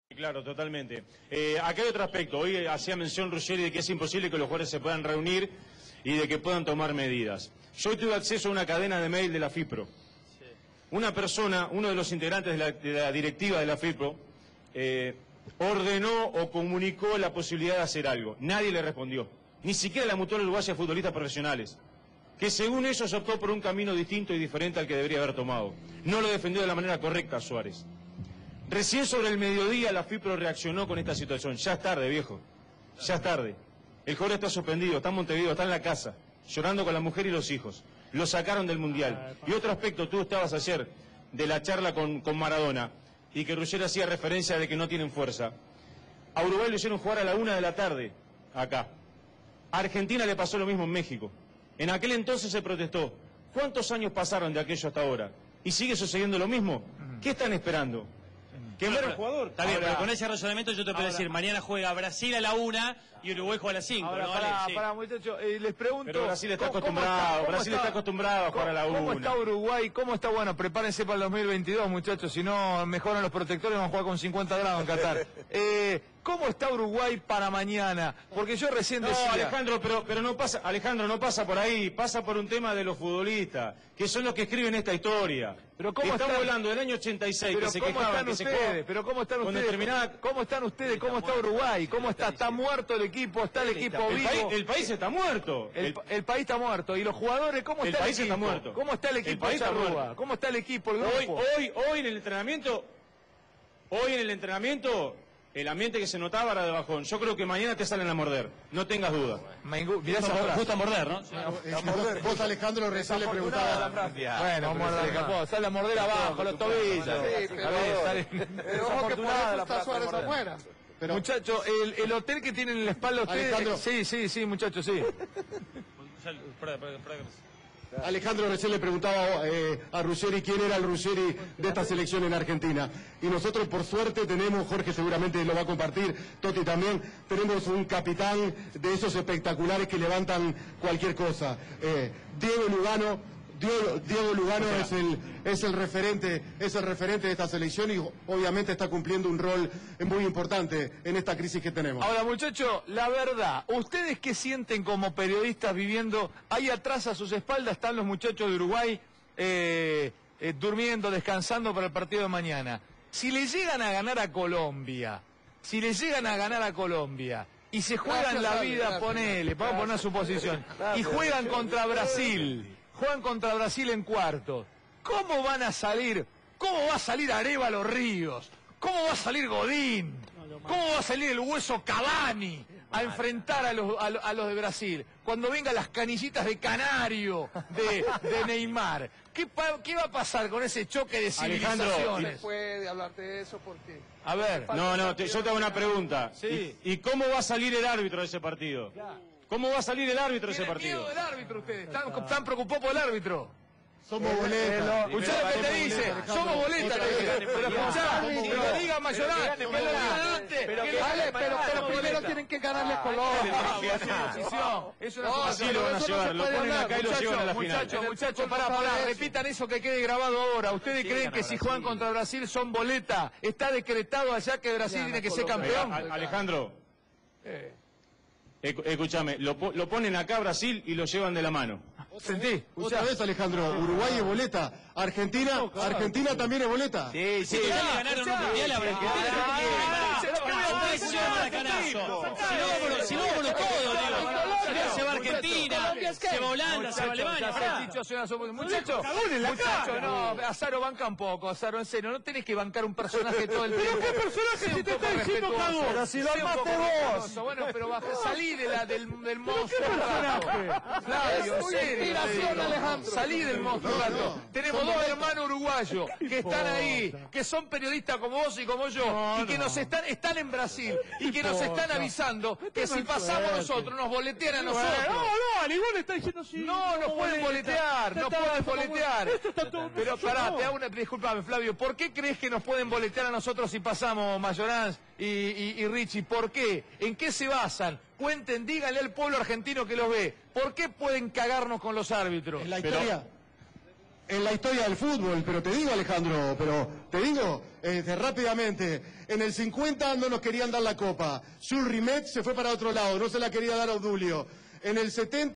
Claro, totalmente. Acá hay otro aspecto. Hoy hacía mención Ruggeri de que es imposible que los jugadores se puedan reunir y de que puedan tomar medidas. Yo hoy tuve acceso a una cadena de mail de la FIPRO. Una persona, uno de los integrantes de la directiva de la FIPRO, ordenó o comunicó la posibilidad de hacer algo. Nadie le respondió. Ni siquiera la Mutual Uruguaya de Futbolistas Profesionales, que según ellos optó por un camino distinto y diferente al que debería haber tomado. No lo defendió de la manera correcta Suárez. Recién sobre el mediodía la FIPRO reaccionó con esta situación. Ya es tarde, viejo. Ya es tarde. El jugador está suspendido, está en Montevideo, está en la casa, llorando con la mujer y los hijos. Lo sacaron del Mundial. Y otro aspecto, tú estabas ayer de la charla con Maradona y que Ruggeri hacía referencia de que no tienen fuerza. A Uruguay lo hicieron jugar a la 1 de la tarde, acá. A Argentina le pasó lo mismo en México. En aquel entonces se protestó. ¿Cuántos años pasaron de aquello hasta ahora? ¿Y sigue sucediendo lo mismo? ¿Qué están esperando? ¿Qué muera el jugador? Está bien, pero con ese razonamiento yo te puedo decir, mañana juega Brasil a la 1 y Uruguay juega a las 5. Ahora, ¿no? pará, muchachos, les pregunto... Pero Brasil está acostumbrado a jugar a la 1. ¿Cómo está Uruguay? ¿Cómo está? Bueno, prepárense para el 2022, muchachos, si no mejoran los protectores, van a jugar con 50 grados en Qatar. ¿Cómo está Uruguay para mañana? Porque yo recién decía... No, Alejandro, pero no pasa, Alejandro, no pasa por ahí, pasa por un tema de los futbolistas, que son los que escriben esta historia. Pero ¿cómo estamos están? hablando del año 86, Pero que se ¿cómo quejaban, están que se ustedes? jugaban Pero ¿cómo están con ustedes? determinada... ¿Cómo están ustedes? ¿Cómo está Uruguay? ¿Cómo está? ¿Está muerto el equipo? ¿Está el equipo vivo? El país está muerto. El país está muerto. ¿Y los jugadores? ¿Cómo está el equipo? Está muerto. ¿Cómo está el equipo? El país está muerto. ¿Cómo está el equipo? El grupo? Hoy en el entrenamiento, el ambiente que se notaba era de bajón. Yo creo que mañana te salen a morder, no tengas duda. Mirá esa frase. Justo a morder, ¿no? Vos, Alejandro, recién le preguntabas. Bueno, vamos a morder, capó. Sale a morder abajo, los tobillos. Pero ojo que por eso está Suárez afuera. Pero, muchachos, el hotel que tienen en la espalda ustedes... Alejandro. Sí, muchachos, sí. Alejandro recién le preguntaba a Ruggeri quién era el Ruggeri de esta selección en Argentina. Y nosotros, por suerte, tenemos, Jorge seguramente lo va a compartir, Totti también, tenemos un capitán de esos espectaculares que levantan cualquier cosa. Diego Lugano es el referente de esta selección y obviamente está cumpliendo un rol muy importante en esta crisis que tenemos. Ahora, muchachos, la verdad, ¿ustedes qué sienten como periodistas viviendo ahí atrás a sus espaldas? Están los muchachos de Uruguay durmiendo, descansando para el partido de mañana. Si le llegan a ganar a Colombia, y se juegan la vida, ponele, vamos a poner una suposición, y juegan contra Brasil en cuartos, ¿cómo van a salir? ¿Cómo va a salir Arévalo Ríos? ¿Cómo va a salir Godín? ¿Cómo va a salir el Hueso Cavani a enfrentar a los de Brasil? Cuando vengan las canillitas de Canario de Neymar. ¿Qué va a pasar con ese choque de civilizaciones? No puede hablarte de eso porque... A ver. Yo te hago una pregunta. Sí. ¿Y cómo va a salir el árbitro de ese partido? ¿Cómo va a salir el árbitro de ese partido? ¿Tienen miedo del árbitro ustedes? ¿Están preocupados por el árbitro? Somos boletas. Escuchá lo que te dice, somos boletas, pero escuchá, que lo diga Mayoral, que lo diga antes, pero primero tienen que ganarle a Colombia. Es una Así lo van a llevar, lo ponen acá y lo llevan a la final. Muchachos, pará, repitan eso que quede grabado ahora. ¿Ustedes creen que si juegan contra Brasil son boleta? ¿Está decretado allá que Brasil tiene que ser campeón? Alejandro, escúchame, lo ponen acá a Brasil y lo llevan de la mano. ¿Sentí? Otra vez, Alejandro, Uruguay es boleta. Argentina también es boleta. Sí. Si le ganaron un mundial a Brasil. Si no, vámonos todos, digo. Se va Argentina, se va Holanda, se va Alemania. Muchachos, no, Azaro banca un poco, Azaro, en serio, no tenés que bancar un personaje todo el tiempo. ¿Qué personaje si te está diciendo cagón? Pero si lo armaste vos. Bueno, pero salí del monstruo. Flavio, en serio. Salí del monstruo rato. Tenemos dos hermanos uruguayos que están ahí, que son periodistas como vos y como yo, y que nos están en Brasil, y que nos están avisando que si pasamos nosotros, nos boletean a nosotros. Al igual está diciendo sí. No pueden boletear, no pueden boletear. Pero pará, te hago una... Disculpame, Flavio, ¿por qué crees que nos pueden boletear a nosotros si pasamos Mayorans y Richie? ¿Por qué? ¿En qué se basan? Cuenten, díganle al pueblo argentino que los ve. ¿Por qué pueden cagarnos con los árbitros? En la historia. en la historia del fútbol, pero te digo, Alejandro, rápidamente, en el 50 no nos querían dar la copa, Jules Rimet se fue para otro lado, no se la quería dar a Obdulio, en el 70